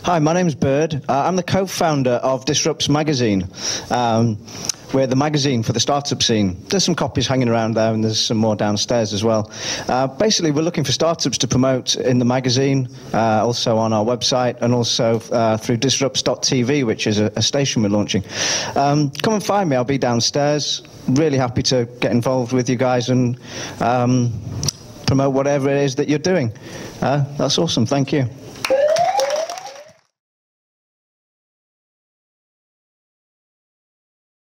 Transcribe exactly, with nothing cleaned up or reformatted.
Hi, my name's Bird. Uh, I'm the co-founder of Disrupts magazine. Um, we're the magazine for the startup scene. There's some copies hanging around there, and there's some more downstairs as well. Uh, basically, we're looking for startups to promote in the magazine, uh, also on our website, and also uh, through disrupts dot t v, which is a, a station we're launching. Um, come and find me. I'll be downstairs. Really happy to get involved with you guys and um, promote whatever it is that you're doing. Uh, that's awesome. Thank you.